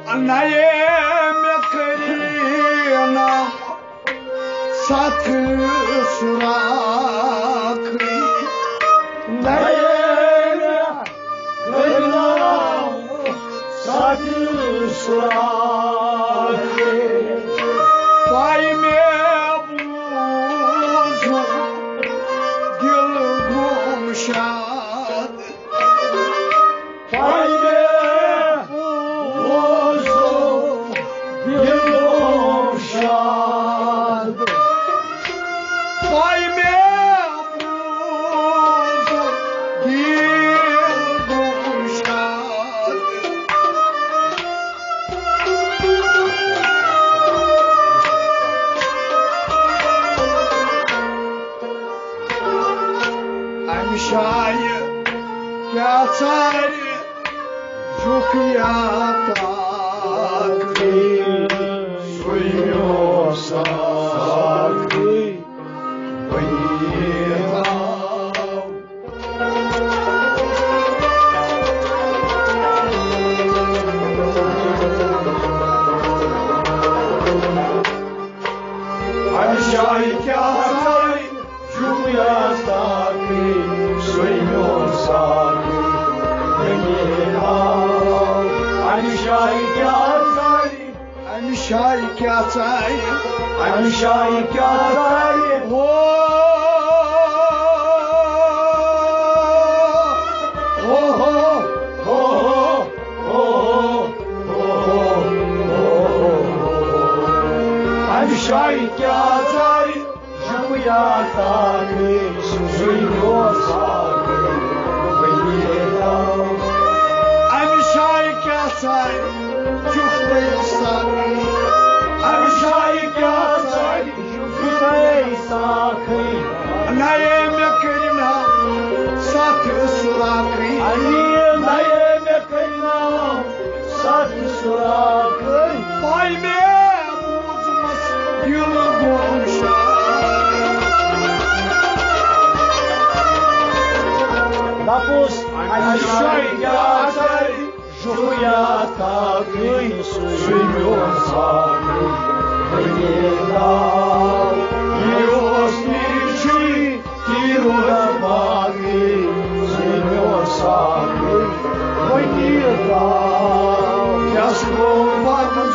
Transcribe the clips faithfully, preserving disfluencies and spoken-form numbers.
नए में करीना साथ सुराखी नए में करीना साथ सुराखी पाई में बूझो दिल गुमशाद पाई में बूझो दिल गुमशाद पाई में बूझो दिल गुमशाद शाये क्या सारे झुकिया ताकि सुइयों साथी बनिया हम शाये क्या सारे झुकिया ताकि शाही क्या चाहिए I'm shy क्या चाहिए हो हो हो हो हो हो I'm shy क्या चाहिए जुया ताकि सुइयों साके बनिया I'm shy क्या चाहिए झुकते साके I'm shy क्या चाहिए जुते साखी नए में करना साथ सुराखी नए में करना साथ सुराखी पाई में बूझ मस दिल गुमशाद Tapos I'm shy क्या चाहिए जुया ताकि सुइयों साके बनिया Senhor sabe, foi dia que as roupas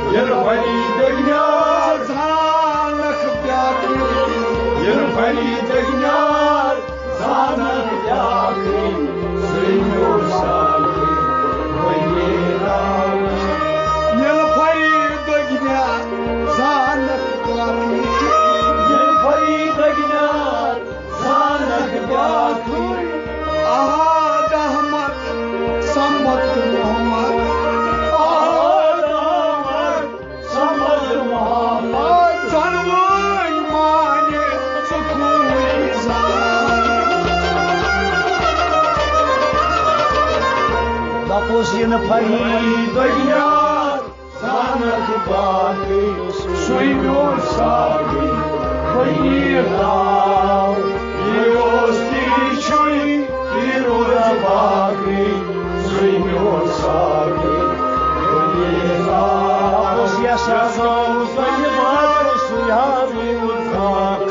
Yel fani degnar Zanak byakri Yel fani degnar Zanak byakri Senyor sagi Vayera Yel fani degnar Zanak byakri Yel fani degnar Zanak byakri Ahad Ahmad Samad Muhammad Ahad Ahmad Samad Muhammad Zanvay mani Sukui zan Tapos yun fani degnar Zanak byakri Senyor sagi Vayera Senhor sabe, Vamos e essas mãos vai levar o sonhar e mudar.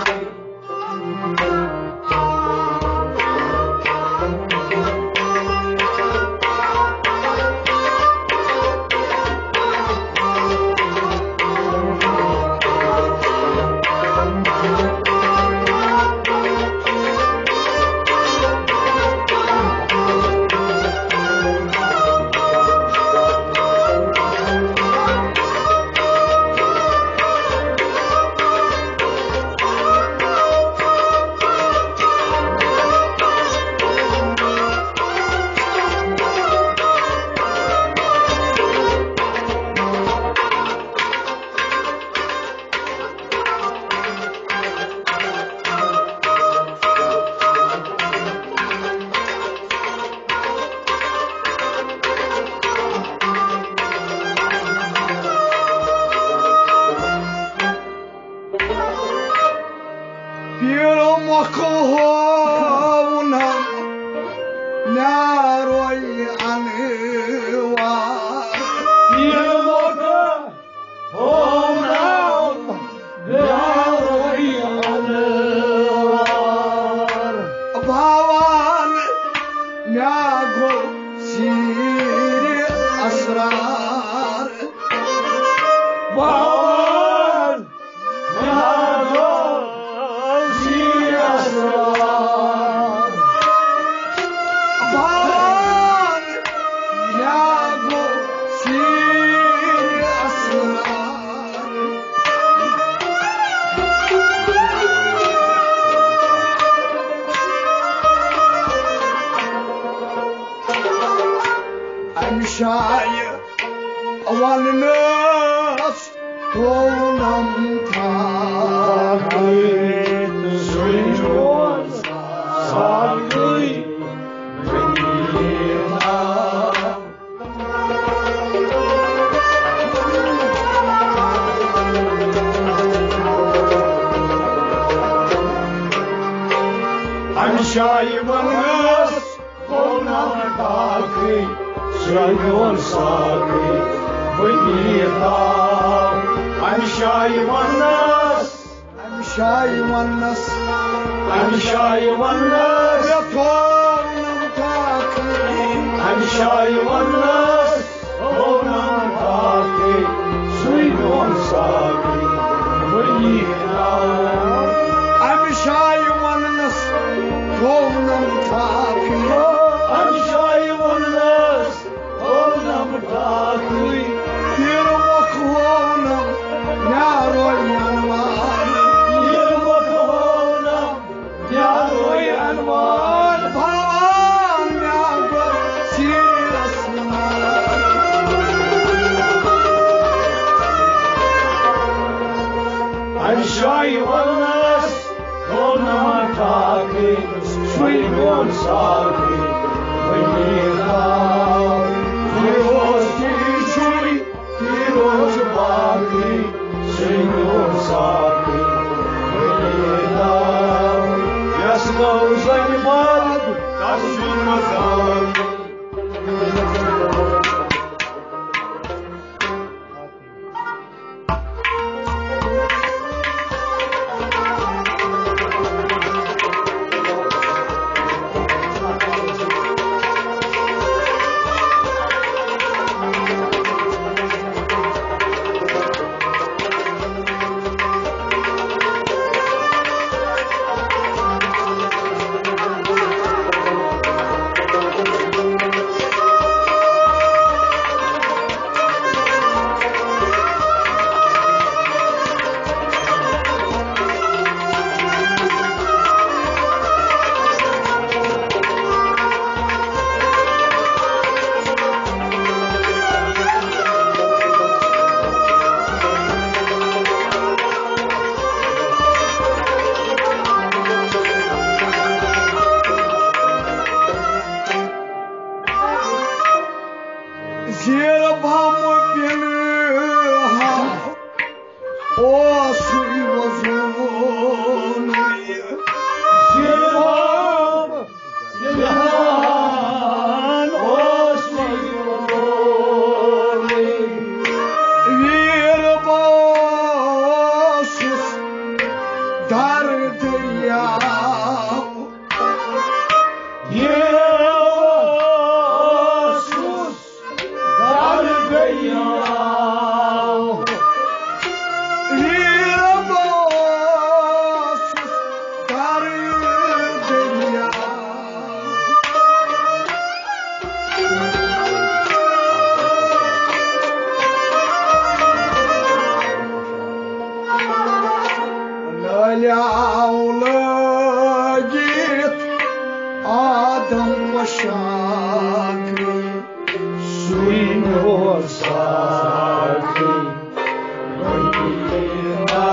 Bhavan Yago Siri poşaklı suyun olsaydı Medina.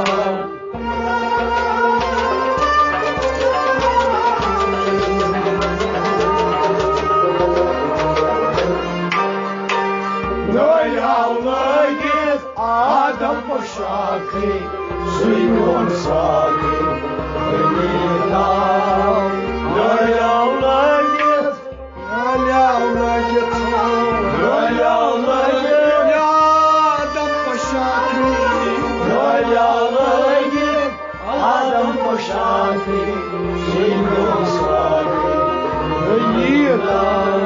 Doyalı git adam poşaklı suyun olsaydı Medina. Doyalı git Doyalı git Doyalı git adam poşaklı Doyalı git adam poşaklı suyun olsaydı Medina.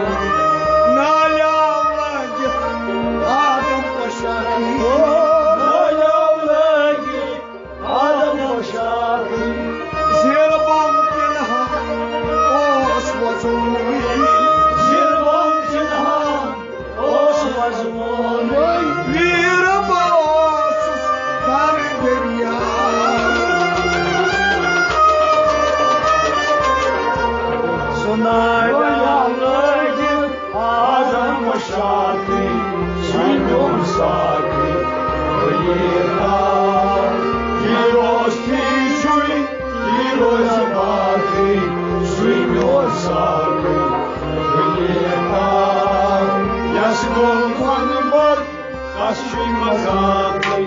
Doyalı git adam poşaklı Doyalı git adam poşaklı Zirvam pinha osvazuni Zirvam cinhan osvazmoni Bir bağsız dar derya Sunay doyalı git adam poşaklı suyun saklı Medina. Giros tişuy giros bakı suyun saklı Medina. Yaşgol kanımar kaşıy mazaklı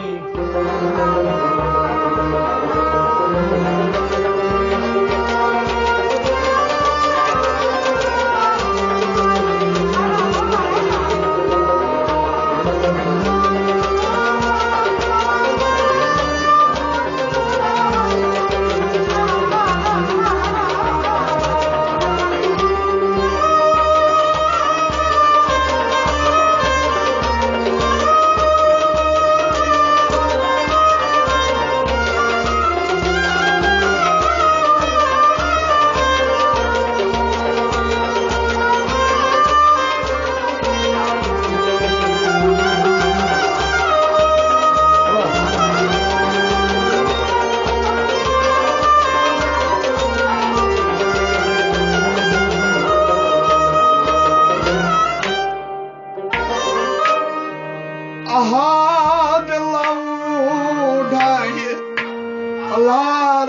Ahad laudai alar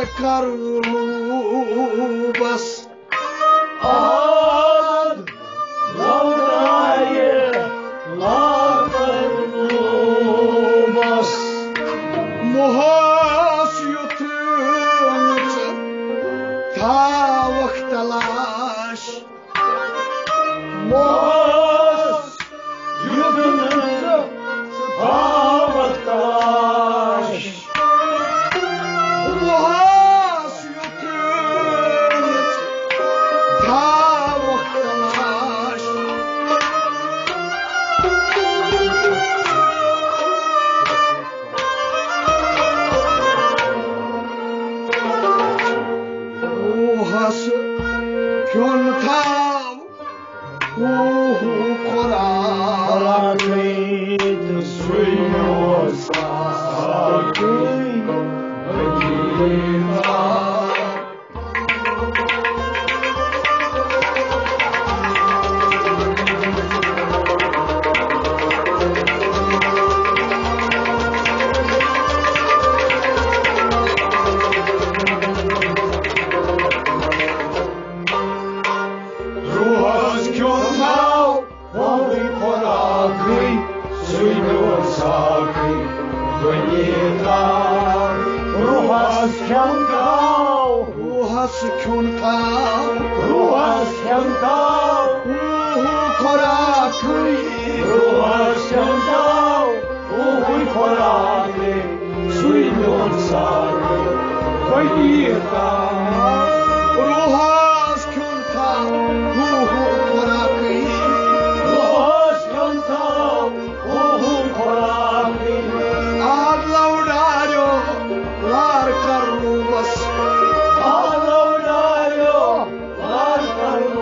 karubas Ahad laudai alar karubas muhas yutunç ta vaktalaş Muhas yudunuzı Tavaktaş muhas yutunç ta vaktalaş muhas köntav uhu korar Arakit suyun saklı Medina. Ruhas köntav Holy koraklı suyun saklı Medina. Ruhas köntav muhas köntav Ruhas köntav uhu koraklı Ruhas köntav Holy koraklı suyun saklı Medina. ruhas köntav uhu koraklı Ruhas köntav Holy koraklı Ahad laudario lar karubas Alaudario, largar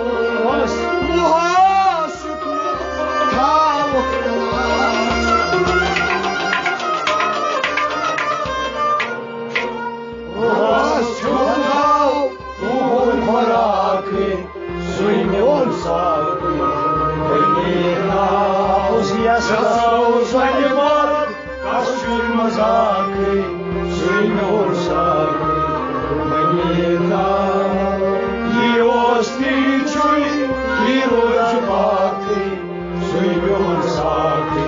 sakai, Benita, Yasaus Vanimat, Kashur Mazaki, Senor Saki, Benita, Yosti Chui, Hiroj Baki, Senor Saki,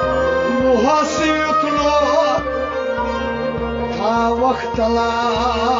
Muhasiyutno ta vaktala